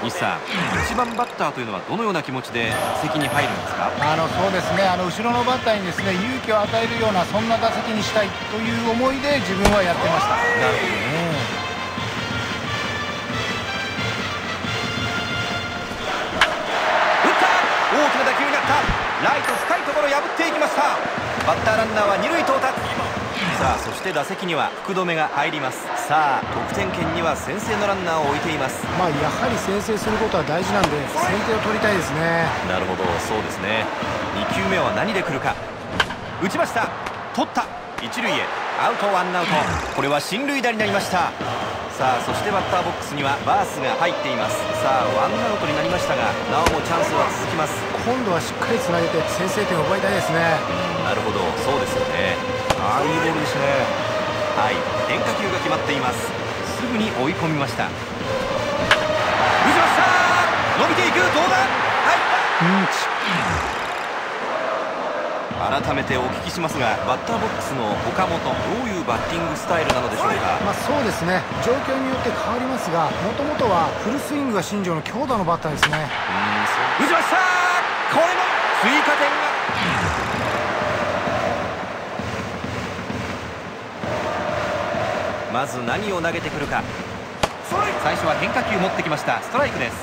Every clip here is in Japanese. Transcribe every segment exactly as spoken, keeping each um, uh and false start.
西さん、いちばんバッターというのはどのような気持ちで打席に入るんですか？ あのそうですね、あの後ろのバッターにですね勇気を与えるようなそんな打席にしたいという思いで自分はやってました。なるほどね。 大きな打球になった。ライト深いところ破っていきました。バッターランナーは二塁到達。さあそして打席には福留が入ります。さあ得点圏には先制のランナーを置いています。 まあやはり先制することは大事なんで先手を取りたいですね。なるほど、 そうですね。に球目は何で来るか。打ちました。取った。一塁へアウト、ワンアウト。これは進塁打になりました。さあそしてバッターボックスにはバースが入っています。さあワンアウトになりましたがなおもチャンスは続きます。 今度はしっかりつなげて先制点を奪いたいですね。 なるほど、そうですよね。 ああ、いいボールですね。 はい、変化球が決まっています。すぐに追い込みました。打ちました。伸びていく。どうだ。入った。うん改めてお聞きしますが、バッターボックスの岡本、どういうバッティングスタイルなのでしょうか？ まあそうですね、状況によって変わりますが、もともとはフルスイングが身上の強打のバッターですね。 うん、打ちました。これも追加点が。まず何を投げてくるか。最初は変化球持ってきました。ストライクです。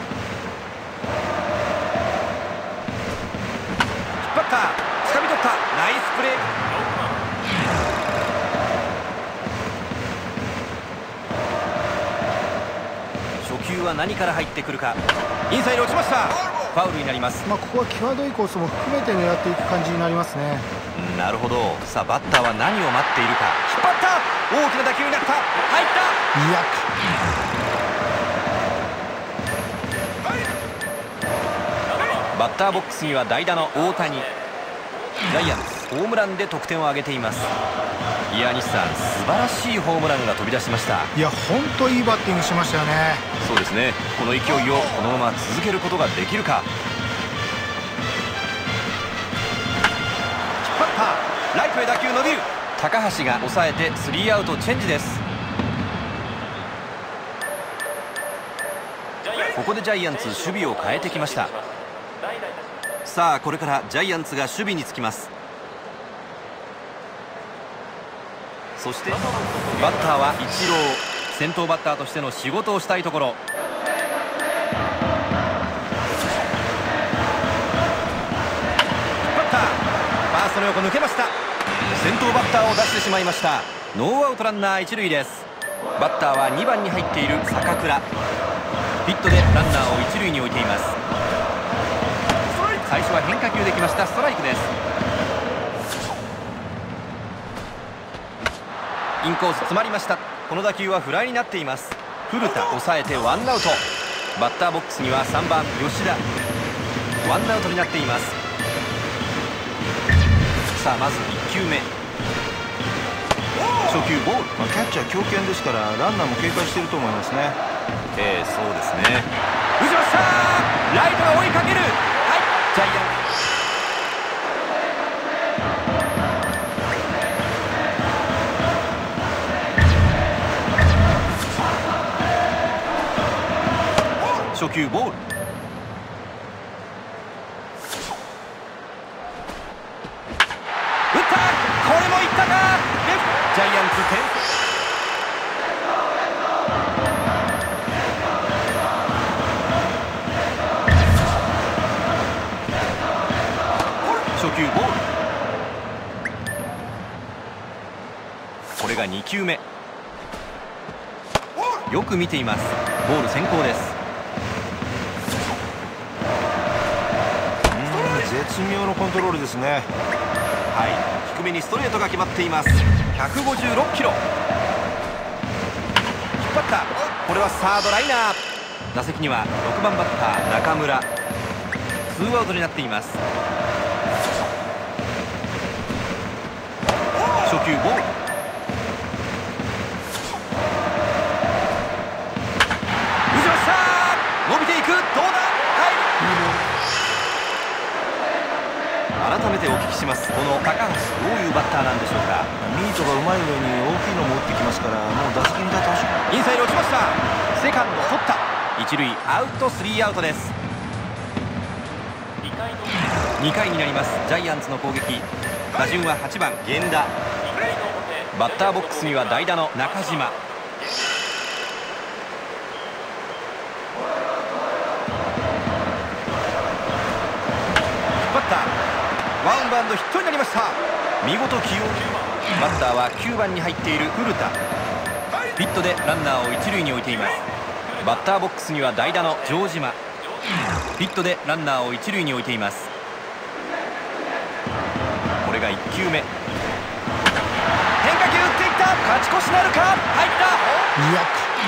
引っ張った。掴み取った。ナイスプレー。初球は何から入ってくるか。インサイド落ちました。ファウルになります。 まあここは際どいコースも含めて狙っていく感じになりますね。 なるほど。さあバッターは何を待っているか。引っ張った。大きな打球になった。入った。 いやバッターボックスには代打の大谷。ジャイアンツホームランで得点を挙げています。いや西さん、素晴らしいホームランが飛び出しました。 いや本当いいバッティングしましたよね。 そうですね。この勢いをこのまま続けることができるか。引っ張った。ライトへ打球伸びる。高橋が抑えてスリーアウトチェンジです。ここでジャイアンツ守備を変えてきました。さあこれからジャイアンツが守備につきます。そしてバッターはイチロー。先頭バッターとしての仕事をしたいところ。引っ張った。ファーストの横抜けました。先頭バッターを出してしまいました。ノーアウトランナー一塁です。バッターはにばんに入っている坂倉。ヒットでランナーを一塁に置いています。最初は変化球できました。ストライクです。インコース詰まりました。この打球はフライになっています。古田抑えてワンアウト。バッターボックスにはさんばん吉田。ワンアウトになっています。さあまずいっ球目。初球ボール。 まあ、キャッチャー強肩ですからランナーも警戒していると思いますね。 ええ、そうですね。打ちました。ライトが追いかける。はい、ジャイアンツ。初球ボール。打った。これもいったか。ジャイアンツ点。初球ボール。これがに球目。よく見ています。ボール先行です。 絶妙のコントロールですね。 はい、低めにストレートが決まっています。ひゃくごじゅうろくキロ。引っ張った。これはサードライナー。打席にはろくばんバッター中村。ツーアウトになっています。初球ボール。打ちました。伸びていく。どうだ。改めてお聞きします。この高橋、どういうバッターなんでしょうか？ ミートがうまい上に大きいのも打ってきますから、もう打席に立ってほしい。 インサイド落ちました。セカンド取った。 一塁アウト、スリーアウトです。にかいになります。ジャイアンツの攻撃、打順ははちばん源田。バッターボックスには代打の中島。バッターワンバウンドヒットになりました。見事起用。バッターはきゅうばんに入っている古田。ヒットでランナーを一塁に置いています。バッターボックスには代打の城島。ヒットでランナーを一塁に置いています。これがいっきゅうめ。変化球打っていった。勝ち越しなるか。入った。 いや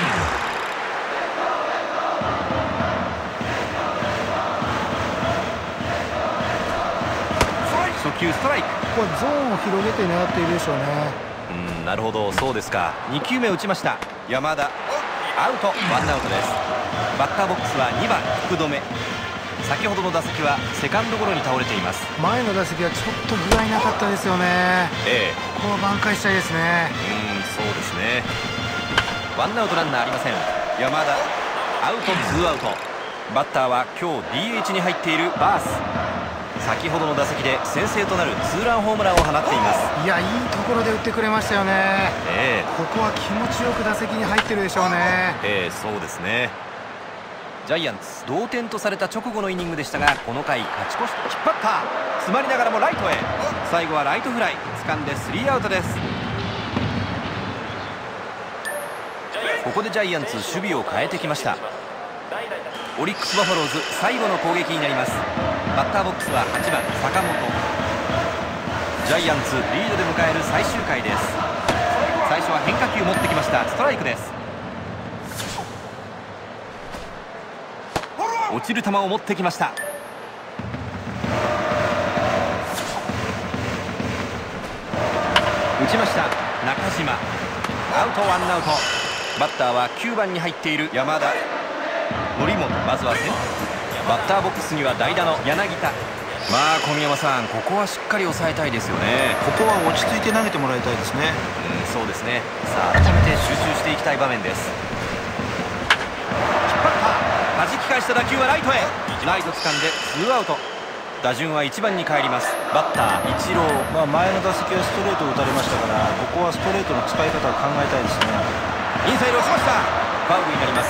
初球ストライク。 これゾーンを広げて狙っているでしょうね。 うん、なるほど、そうですか。にきゅうめ打ちました。山田アウト、ワンアウトです。バッターボックスはにばん福留。先ほどの打席はセカンドゴロに倒れています。 前の打席はちょっと具合なかったですよね。 ええ、 ここは挽回したいですね。 うん、そうですね。ワンアウトランナーありません。山田アウト、ツーアウト。バッターは今日 ディーエイチ に入っているバース。先ほどの打席で先制となるツーランホームランを放っています。 いや、いいところで打ってくれましたよね。 ええ、 ここは気持ちよく打席に入ってるでしょうね。 ええ、そうですね。ジャイアンツ同点とされた直後のイニングでしたが、この回勝ち越し、引っ張った、詰まりながらもライトへ。最後はライトフライ、掴んでスリーアウトです。ここでジャイアンツ守備を変えてきました。オリックスバファローズ最後の攻撃になります。バッターボックスははちばん坂本。ジャイアンツリードで迎える最終回です。最初は変化球持ってきました。ストライクです。落ちる球を持ってきました。打ちました。中島アウト、ワンアウト。バッターはきゅうばんに入っている山田。則本、まずは先バッターボックスには代打の柳田。まあ小宮山さん、ここはしっかり抑えたいですよね。 ここは落ち着いて投げてもらいたいですね。 うん、そうですね。さあ改めて集中していきたい場面です。引っ張った、弾き返した打球はライトへ。ライト掴んでツーアウト。打順はいちばんに帰ります。バッターイチロー。 まあ、前の打席はストレートを打たれましたから、ここはストレートの使い方を考えたいですね。 インサイド落ちました。ファウルになります。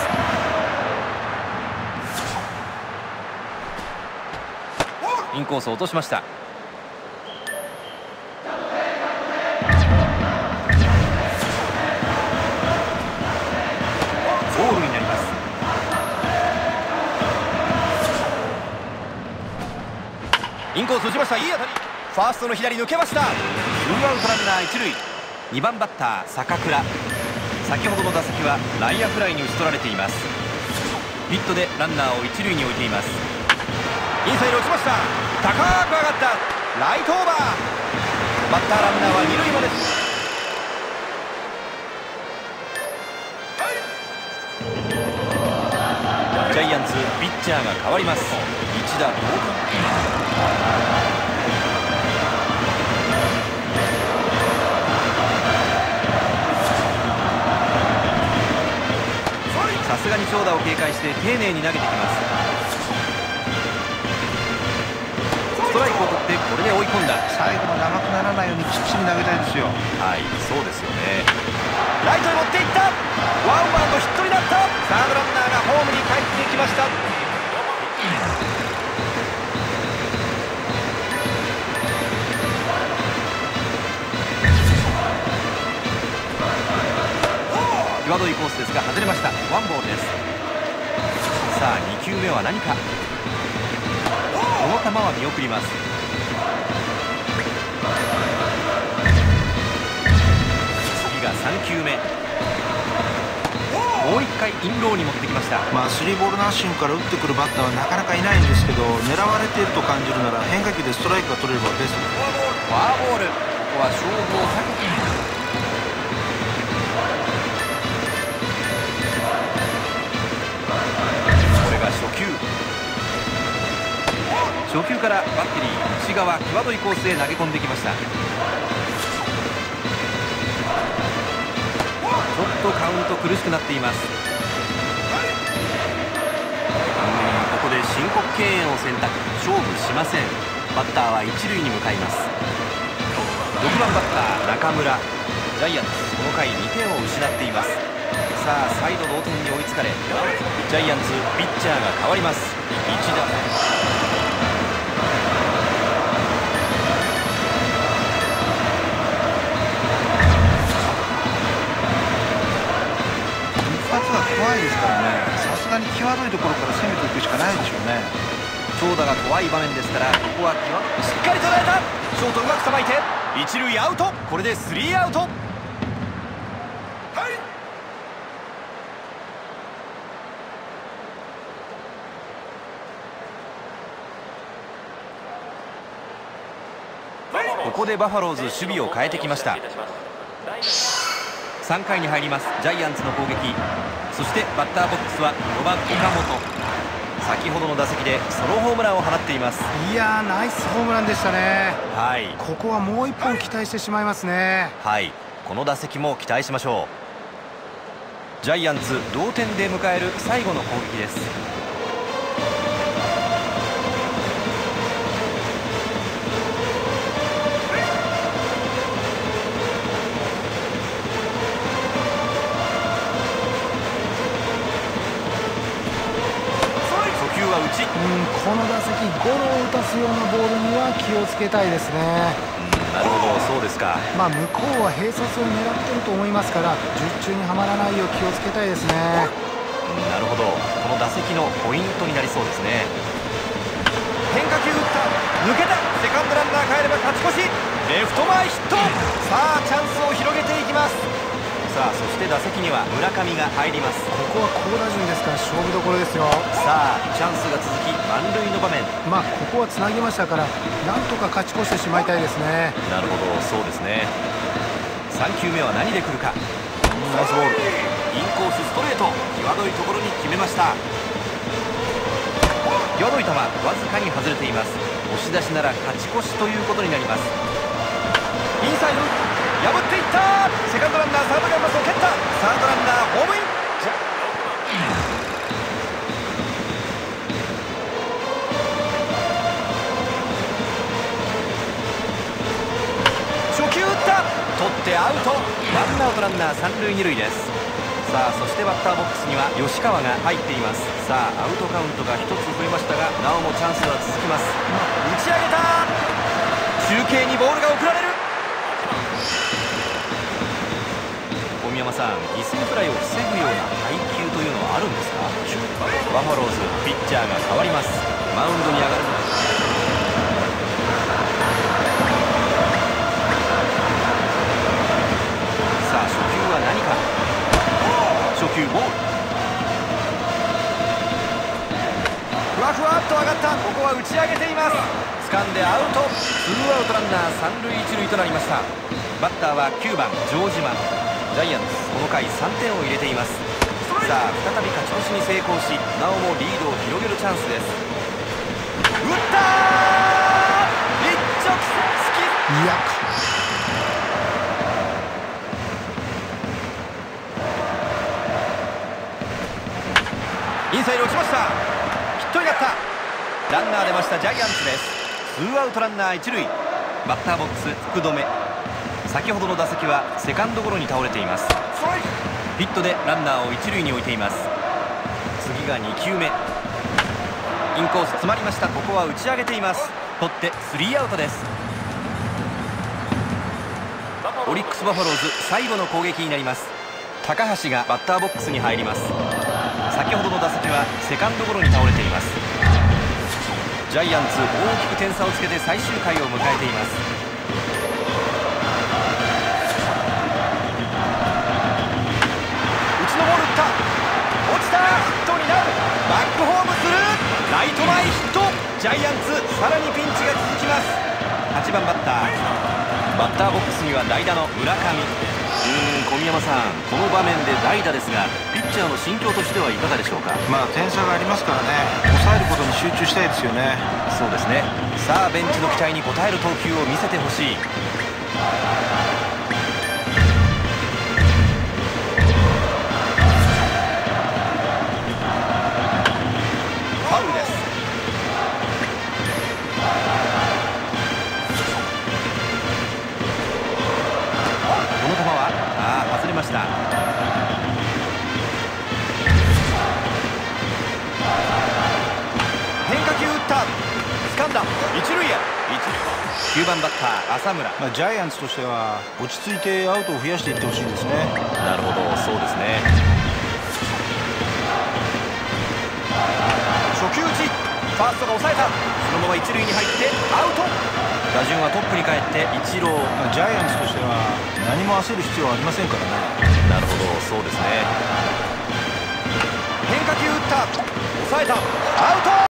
インコースを落としました。ボールになります。インコース打ちました。いい当たり。ファーストの左抜けました。ツーアウトランナー一塁。にばんバッター坂倉。先ほどの打席は内野フライに打ち取られています。ヒットでランナーを一塁に置いています。インサイド落ちました。高く上がったライトオーバー。バッターランナーは二塁まで。ジャイアンツピッチャーが変わります。一打同点。さすがに長打を警戒して丁寧に投げてきます。ストライクを取ってこれで追い込んだ。 最後も長くならないようにきっちり投げたいですよ。 はい、そうですよね。ライトへ持っていった。ワンバウンドヒットになった。サードランナーがホームに帰ってきました。際どいコースですが外れました。ワンボールです。さあにきゅうめは何か。この球は見送ります。次がさんきゅうめ。もういっかいインローに持ってきました。 まあスリーボールナッシングから打ってくるバッターはなかなかいないんですけど、狙われていると感じるなら変化球でストライクが取れればベストです。 フォアボール。ここは勝負を避けて。初球初球からバッテリー内側際どいコースへ投げ込んできました。ちょっとカウント苦しくなっています。 敬遠を選択。勝負しません。バッターは一塁に向かいます。ろくばんバッター中村。ジャイアンツこの回にてんを失っています。さあ再度同点に追いつかれ、ジャイアンツピッチャーが変わります。一打怖いですからね。さすがに際どいところから攻めていくしかないでしょうね。 長打が怖い場面ですから、ここは際どくしっかり捉えた。ショートうまくさばいて一塁アウト。これでスリーアウト。はい、ここでバファローズ守備を変えてきました。さんかいに入りますジャイアンツの攻撃。そしてバッターボックスはごばん岡本。先ほどの打席でソロホームランを放っています。 いやー、ナイスホームランでしたね。 はい、 ここはもういっぽん期待してしまいますね。 はい、この打席も期待しましょう。ジャイアンツ同点で迎える最後の攻撃です。 うん、この打席ゴロを打たすようなボールには気をつけたいですね。 うん、なるほど、そうですか。 まあ向こうは併殺を狙ってると思いますから、術中にはまらないよう気をつけたいですね。 うん、なるほど、この打席のポイントになりそうですね。変化球打った、抜けた。セカンドランナー帰れば勝ち越し。レフト前ヒット。さあチャンスを広げていきます。さあそして打席には村上が入ります。 ここは好打順ですから勝負どころですよ。 さあチャンスが続き満塁の場面。 まあここはつなぎましたから、なんとか勝ち越してしまいたいですね。 なるほど、そうですね。さんきゅうめは何で来るか。ナイスボール。インコースストレート。際どいところに決めました。際どい球、わずかに外れています。押し出しなら勝ち越しということになります。インサイド破っていった。セカンドランナーサードがパスを蹴った。サードランナーホームイン。初球打った。取ってアウト。ワンアウトランナー三塁二塁です。さあそしてバッターボックスには吉川が入っています。さあアウトカウントがひとつ増えましたが、なおもチャンスは続きます。打ち上げた。中継にボールが送られる。小宮山さん、犠牲フライを防ぐような配球というのはあるんですか。バファローズピッチャーが変わります。マウンドに上がるのはさあ初球は何か。初球ボール。ふわふわっと上がった。ここは打ち上げています。掴んでアウト。ツーアウトランナー三塁一塁となりました。バッターはきゅうばん城島。ジャイアンツこの回さんてんを入れています。さあ再び勝ち越しに成功し、なおもリードを広げるチャンスです。打ったー。一直線突き。 いやインサイド落ちました。ヒットになった。ランナー出ましたジャイアンツです。ツーアウトランナー一塁。バッターボックス福留。先ほどの打席はセカンドゴロに倒れています。ヒットでランナーを一塁に置いています。次がにきゅうめ。インコース詰まりました。ここは打ち上げています。取ってスリーアウトです。オリックスバファローズ最後の攻撃になります。高橋がバッターボックスに入ります。先ほどの打席はセカンドゴロに倒れています。ジャイアンツ大きく点差をつけて最終回を迎えています。落ちた。ヒットになる。バックホームする。ライト前ヒット。ジャイアンツさらにピンチが続きます。はちばんバッター。バッターボックスには代打の村上。うーん小宮山さん、この場面で代打ですが、ピッチャーの心境としてはいかがでしょうか。 まあ点差がありますからね、抑えることに集中したいですよね。 そうですね。さあベンチの期待に応える投球を見せてほしい。ファウルです。 きゅうばんバッター浅村。 まあ、ジャイアンツとしては落ち着いてアウトを増やしていってほしいですね。 なるほど、そうですね。初球打ち、ファーストが抑えた。そのまま一塁に入ってアウト。打順はトップに帰ってイチロー。 まあ、ジャイアンツとしては何も焦る必要はありませんからね。 なるほど、そうですね。変化球打った、抑えた、アウト。